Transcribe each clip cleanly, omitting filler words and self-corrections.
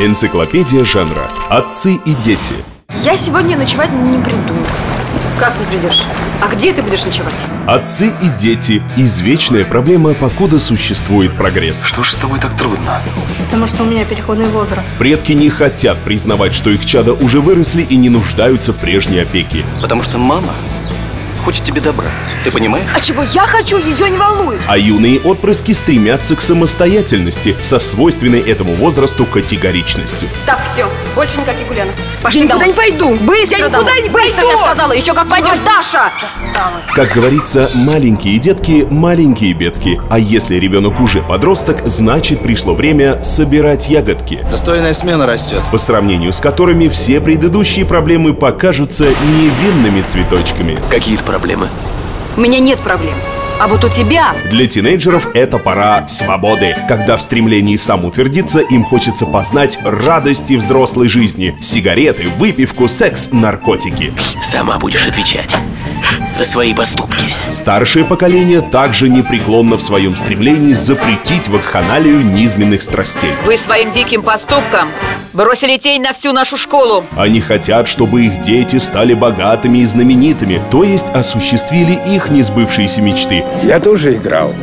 Энциклопедия жанра. Отцы и дети. Я сегодня ночевать не приду. Как не придешь? А где ты будешь ночевать? Отцы и дети. Извечная проблема, покуда существует прогресс. Что ж с тобой так трудно? Потому что у меня переходный возраст. Предки не хотят признавать, что их чада уже выросли и не нуждаются в прежней опеке. Потому что мама хочет тебе добра. Ты понимаешь? А чего я хочу, ее не волнует. А юные отпрыски стремятся к самостоятельности со свойственной этому возрасту категоричностью. Так, все, больше никаких гулянок. Пошли Я никуда не пойду. Быстро Я никуда не Быстро, пойду. я сказала, еще как пойдешь, Даша! Достала. Как говорится, маленькие детки, маленькие бедки. А если ребенок уже подросток, значит пришло время собирать ягодки. Достойная смена растет. По сравнению с которыми все предыдущие проблемы покажутся невинными цветочками. Какие-то проблемы. У меня нет проблем. А вот у тебя... Для тинейджеров это пора свободы, когда в стремлении самоутвердиться им хочется познать радости взрослой жизни. Сигареты, выпивку, секс, наркотики. Сама будешь отвечать за свои поступки. Старшее поколение также непреклонно в своем стремлении запретить вакханалию низменных страстей. Вы своим диким поступком бросили тень на всю нашу школу. Они хотят, чтобы их дети стали богатыми и знаменитыми, то есть осуществили их несбывшиеся мечты. Я тоже играл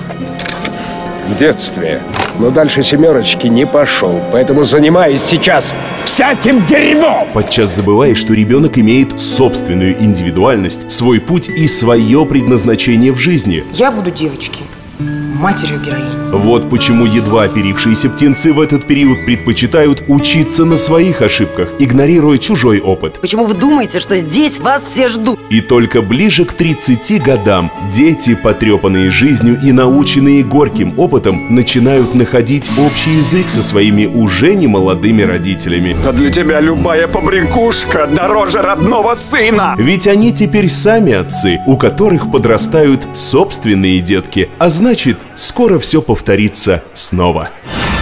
в детстве, но дальше семерочки не пошел, поэтому занимаюсь сейчас всяким дерьмом. Подчас забывая, что ребенок имеет собственную индивидуальность, свой путь и свое предназначение в жизни. Я буду девочки, матерью героини. Вот почему едва оперившиеся птенцы в этот период предпочитают учиться на своих ошибках, игнорируя чужой опыт. Почему вы думаете, что здесь вас все ждут? И только ближе к 30 годам дети, потрепанные жизнью и наученные горьким опытом, начинают находить общий язык со своими уже немолодыми родителями. Да для тебя любая побрякушка дороже родного сына. Ведь они теперь сами отцы, у которых подрастают собственные детки, а значит, скоро все повторится снова.